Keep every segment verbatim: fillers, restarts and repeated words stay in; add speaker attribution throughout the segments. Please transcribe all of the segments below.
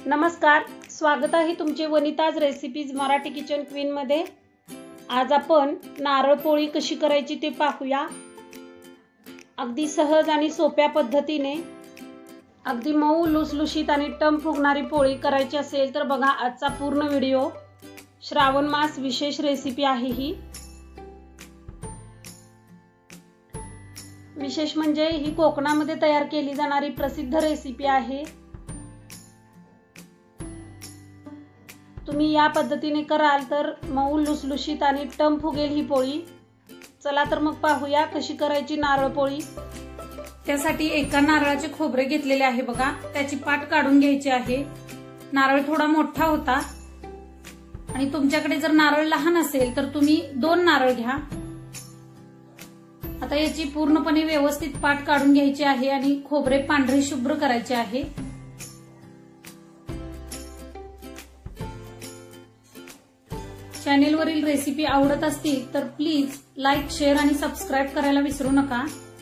Speaker 1: नमस्कार, स्वागत आहे तुमचे Vanita's recipes Marathi kitchen queen मध्ये। आज आपण नारळ पोळी कशी करायची ते पाहूया। अगदी सहज आणि सोप्या पद्धतीने अगदी मऊ लुसलुशीत आणि टम फुगणारी पोळी करायची असेल तर बघा आजचा पूर्ण व्हिडिओ। श्रावण मास विशेष रेसिपी आहे ही। विशेष म्हणजे ही कोकणामध्ये तयार केली जाणारी प्रसिद्ध रेसिपी आहे। तुम्ही या पद्धतीने कराल तर मऊ लुसलुशीत आणि टम फुगेल ही पोळी। चला तर मग पाहूया कशी करायची नारळ पोळी। त्यासाठी एका नारळाचे खोबरे घेतलेले आहे बघा, त्याची पाट काढून घ्यायची आहे। नारळ थोडा मोठा होता आणि तुमच्याकडे जर नारळ लहान असेल तर तुम्ही दोन नारळ घ्या। आता याची पूर्णपणे व्यवस्थित पाट काढून घ्यायची आहे आणि खोबरे पांढरे शुभ्र करायचे आहे। चॅनेलवरील रेसिपी आवडत असतील तर प्लीज लाईक, शेअर आणि सबस्क्राइब करायला विसरू नका।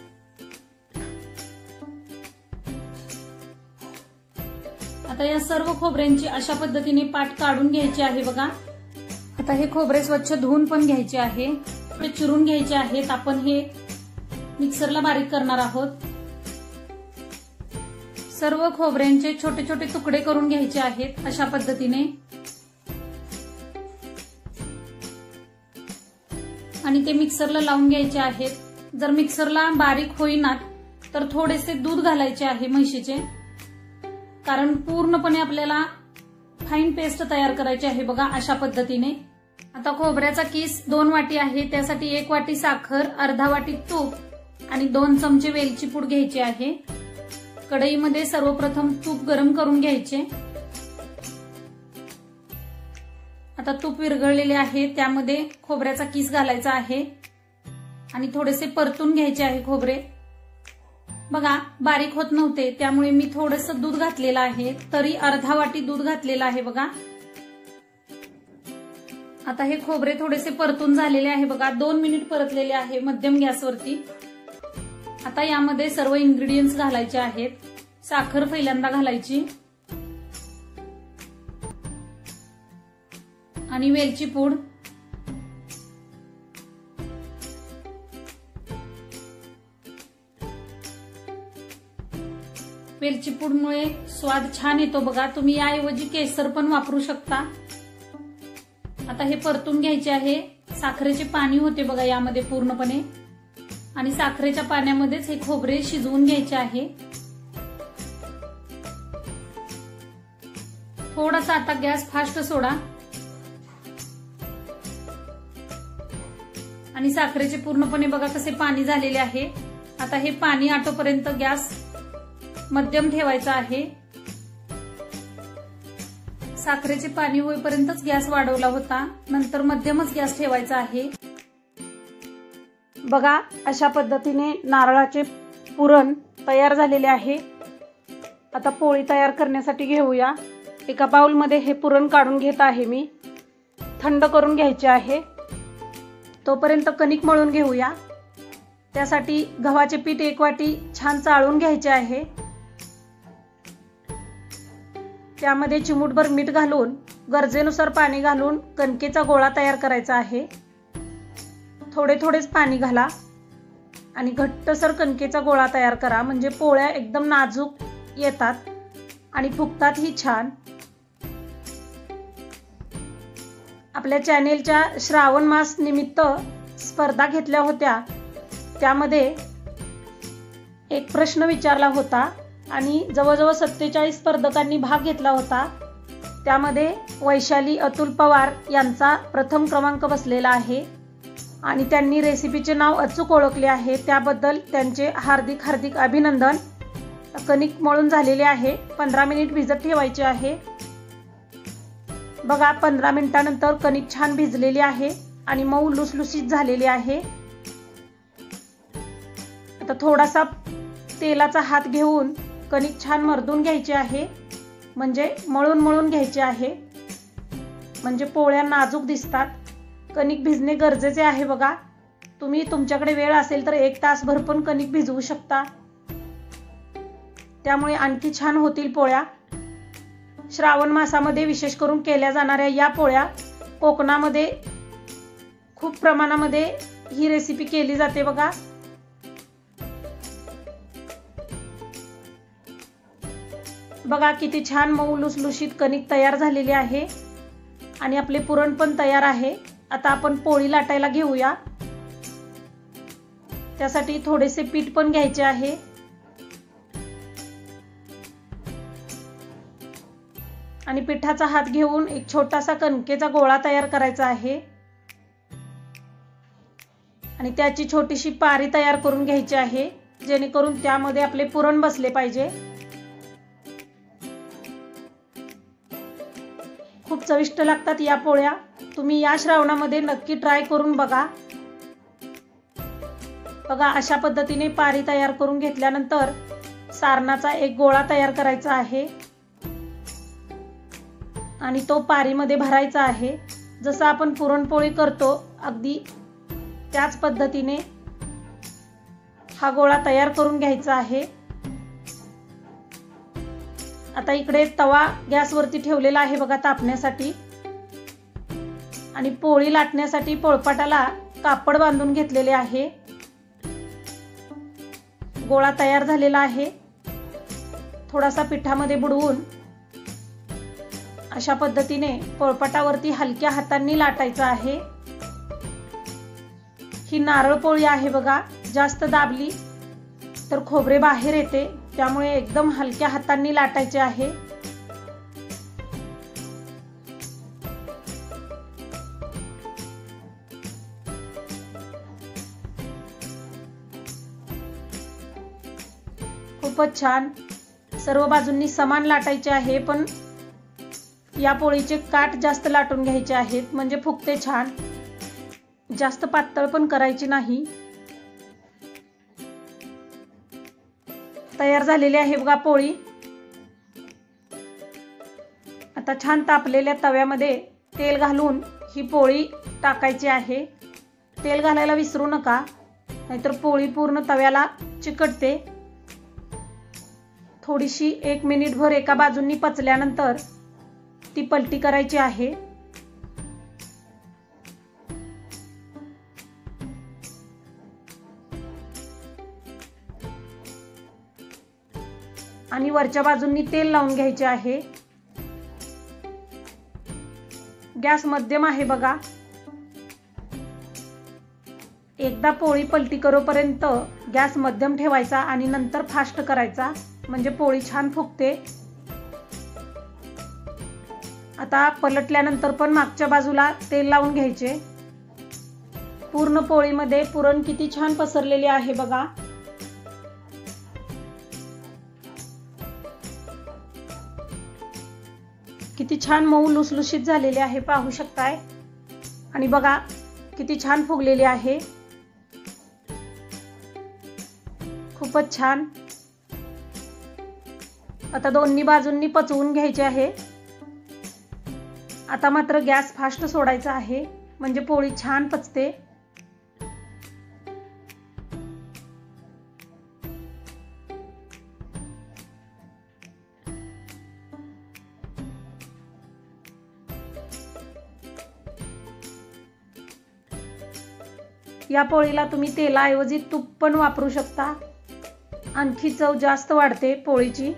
Speaker 1: आता या सर्व खोबऱ्यांची अशा पद्धतीने पाट काढून घ्यायची आहे बघा। आता हे खोबरे स्वच्छ धुवून पण घ्यायचे आहे, ते चिरून घ्यायचे आहेत। आपण हे मिक्सरला बारीक करणार आहोत। सर्व खोबऱ्यांचे छोटे छोटे तुकडे करून घ्यायचे आहेत अशा पद्धतीने आणि ते मिक्सरला लावून घ्यायचे आहेत। जर मिक्सरला बारीक होईना तर थोडेसे दूध घालायचे आहे म्हशीचे, कारण पूर्णपणे आपल्याला फाईन पेस्ट तयार करायची आहे बघा अशा पद्धतीने। आता खोबऱ्याचा किस दोन वाटी आहे, त्यासाठी एक वाटी साखर, अर्धा वाटी तूप आणि दोन चमचे वेलची पूड घ्यायची आहे। कढईमध्ये सर्वप्रथम तूप गरम करून घ्यायचे। आता तूप विरघळलेले आहे, त्यामध्ये खोबऱ्याचा किस घालायचा आहे आणि थोडेसे परतून घ्यायचे आहे खोबरे। बघा बारीक होत नव्हते त्यामुळे मी थोडंसं दूध घातलेलं आहे, तरी अर्धा वाटी दूध घातलेलं आहे बघा। आता हे खोबरे थोडेसे परतून झालेले आहे बघा, दोन मिनिट परतलेले आहे मध्यम गॅसवरती। आता यामध्ये सर्व इन्ग्रेडियंट्स घालायचे आहेत। साखर पहिल्यांदा घालायची आणि वेलची पूड, वेलची पूडमुळे स्वाद छान येतो बघा। तुम्ही याऐवजी केसर पण वापरू शकता। आता हे परतून घ्यायचे आहे। साखरेचे पाणी होते बघा यामध्ये पूर्णपणे आणि साखरेच्या पाण्यामध्येच हे खोबरे शिजवून घ्यायचे आहे। थोडासा आता गॅस फास्ट सोडा आणि साखरेचे पूर्णपणे बघा कसे पाणी झालेले आहे। आता हे पाणी आटोपर्यंत गॅस मध्यम ठेवायचा आहे। साखरेचे पाणी होईपर्यंतच गॅस वाढवला होता, नंतर मध्यमच गॅस ठेवायचा आहे। बघा अशा पद्धतीने नारळाचे पुरण तयार झालेले आहे। आता पोळी तयार करण्यासाठी घेऊया। एका बाउलमध्ये हे पुरण काढून घेत आहे मी, थंड करून घ्यायचे आहे। तोपर्यंत कणिक मळून घेऊया। त्यासाठी गव्हाचे पीठ एक वाटी छान चाळून घ्यायचे आहे। त्यामध्ये चिमूटभर मीठ घालून गरजेनुसार पाणी घालून कणकेचा गोळा तयार करायचा आहे। थोडे थोडेच पाणी घाला आणि घट्टसर कणकेचा गोळा तयार करा, म्हणजे पोळ्या एकदम नाजूक येतात आणि फुगतात ही छान। आपल्या चॅनेलच्या श्रावण मास निमित्त स्पर्धा घेतल्या होत्या, त्यामध्ये एक प्रश्न विचारला होता आणि जवळजवळ सत्तेचाळीस स्पर्धकांनी भाग घेतला होता। त्यामध्ये वैशाली अतुल पवार यांचा प्रथम क्रमांक बसलेला आहे आणि त्यांनी रेसिपीचे नाव अचूक ओळखले आहे, त्याबद्दल त्यांचे हार्दिक हार्दिक अभिनंदन। कणिक मळून झालेले आहे, पंधरा मिनिट भिजत ठेवायचे आहे। बघा पंधरा मिनिटांनंतर कणिक छान भिजलेली आहे आणि मऊ लुसलुसीत झालेली आहे। आता थोडासा तेलाचा हात घेऊन कणिक छान मर्दून घ्यायची आहे, म्हणजे मळून मळून घ्यायचे आहे, म्हणजे पोळ्या नाजूक दिसतात। कणिक भिजणे गरजेचे आहे बघा। तुम्ही तुमच्याकडे वेळ असेल तर एक तासभर पण कणिक भिजवू शकता, त्यामुळे आणखी छान होतील पोळ्या। श्रावण मासामध्ये विशेष करून केल्या जाणाऱ्या या पोळ्या कोकणामध्ये खूप प्रमाणामध्ये ही रेसिपी केली जाते बघा। बघा किती छान मऊ लुसलुशीत कणिक तयार झालेली आहे आणि आपले पुरण पण तयार आहे। आता आपण पोळी लाटायला घेऊया। त्यासाठी थोडेसे पीठ पण घ्यायचे आहे। आणि पिठाचा हात घेऊन एक छोटासा कणकेचा गोळा तयार करायचा आहे आणि त्याची छोटीशी पारी तयार करून घ्यायची आहे, जेणेकरून त्यामध्ये आपले पुरण बसले पाहिजे। खूप चविष्ट लागतात या पोळ्या। तुम्ही या श्रावणामध्ये नक्की ट्राय करून बघा। बघा अशा पद्धतीने पारी तयार करून घेतल्यानंतर सारणाचा एक गोळा तयार करायचा आहे आणि तो पारीमध्ये भरायचा आहे। जसं आपण पुरणपोळी करतो अगदी त्याच पद्धतीने हा गोळा तयार करून घ्यायचा आहे। आता इकडे तवा गॅसवरती ठेवलेला आहे बघा तापण्यासाठी आणि पोळी लाटण्यासाठी पोळपाटाला कापड बांधून घेतलेले आहे। गोळा तयार झालेला आहे। थोडासा पिठामध्ये बुडवून अशा पद्धतीने पोळपाटावरती हलक्या हातांनी लाटायचा आहे। ही नारळ पोळी आहे बघा, जास्त दाबली तर खोबरे बाहेर येते, त्यामुळे एकदम हलक्या हातांनी लाटायचे आहे। खूपच छान सर्व बाजूंनी समान लाटायचे आहे, पण या पोळीचे काठ जास्त लाटून घ्यायचे आहेत म्हणजे फुगते छान। जास्त पातळ पण करायची नाही। तयार झालेली आहे बघा पोळी। आता छान तापलेल्या तव्यामध्ये तेल घालून ही पोळी टाकायची आहे। तेल घालायला विसरू नका, नाहीतर पोळी पूर्ण तव्याला चिकटते। थोडीशी एक मिनिटभर एका बाजूंनी पचल्यानंतर ती पलटी करायची आहे। आणि वरच्या बाजूंनी तेल लावून घ्यायचे आहे। गॅस मध्यम आहे बघा। एकदा पोळी पलटी करोपर्यंत गॅस मध्यम ठेवायचा आणि नंतर फास्ट करायचा, म्हणजे पोळी छान फुगते। आता पलटल्यानंतर पण मागच्या बाजूला तेल लावून घ्यायचे। पूर्ण पोळीमध्ये पुरण किती छान पसरलेले आहे बघा। किती छान मऊ लुसलुशीत झालेले आहे, पाहू शकताय। आणि बघा किती छान फुगलेली आहे, खूपच छान। आता दोन्ही बाजूंनी पचवून घ्यायचे आहे। आता मात्र गॅस फास्ट सोडायचा आहे, म्हणजे पोळी छान पचते। या पोळीला तुम्ही तेलाऐवजी तूप पण वापरू शकता, आणखी चव जास्त वाढते पोळीची।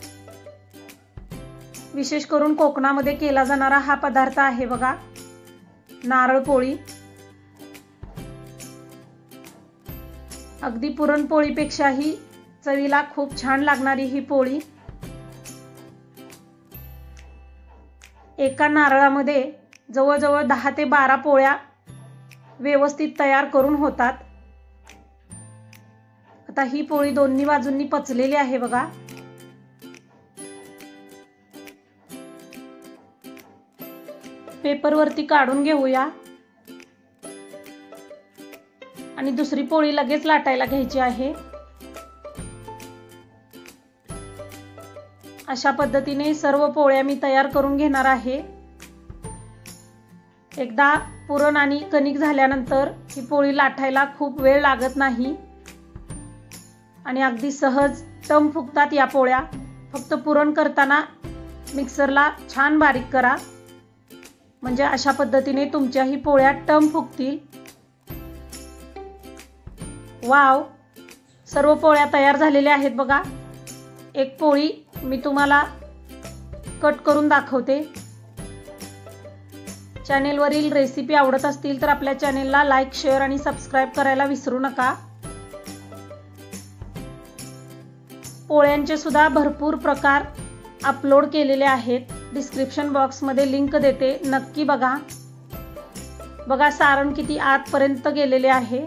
Speaker 1: विशेष करून कोकणामध्ये केला जाणारा हा पदार्थ आहे बघा, नारळ पोळी। अगदी पुरणपोळीपेक्षाही चवीला खूप छान लागणारी ही पोळी। एका नारळामध्ये जवळजवळ दहा ते बारा पोळ्या व्यवस्थित तयार करून होतात। आता ही पोळी दोन्ही बाजूंनी पचलेली आहे बघा। पेपरवरती काढून घेऊया आणि दुसरी पोळी लगेच लाटायला घ्यायची आहे। अशा पद्धतीने सर्व पोळ्या मी तयार करून घेणार आहे। एकदा पुरण आणि कणिक झाल्यानंतर ही पोळी लाटायला खूप वेळ लागत नाही आणि अगदी सहज टम फुगतात या पोळ्या। फक्त पुरण करताना मिक्सरला छान बारीक करा, म्हणजे अशा पद्धतीने तुमच्याही पोळ्या टम फुगतील. वाव, सर्व पोळ्या तयार झालेल्या आहेत बघा. एक पोळी मी तुम्हाला कट करून दाखवते. चॅनेलवरील रेसिपी आवडत असतील तर आपल्या चॅनेलला लाईक, शेअर आणि सबस्क्राईब करायला विसरू नका. पोळ्यांचे सुद्धा भरपूर प्रकार अपलोड केलेले आहेत. डिस्क्रिप्शन बॉक्समध्ये लिंक देते, नक्की बघा. बघा सारण किती आतपर्यंत गेलेले आहे.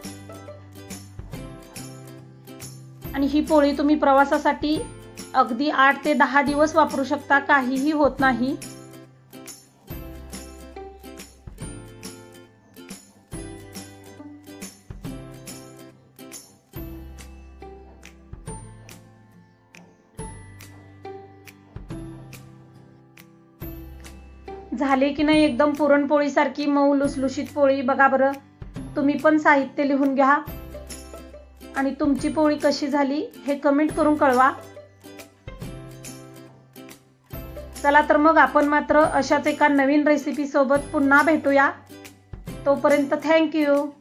Speaker 1: आणि ही पोळी तुम्ही प्रवासासाठी अगदी आठ ते दहा दिवस वापरू शकता, काहीही होत नाही. झाले की नाही एकदम पुरणपोळी सारखी मऊ लुसलुशीत पोळी. बघा बरं, तुम्ही पण साहित्य लिहून घ्या आणि तुमची पोळी कशी झाली हे कमेंट करून कळवा. चला तर मग आपण मात्र अशाच एका नवीन रेसिपी सोबत पुन्हा भेटूया. तोपर्यंत थँक यू.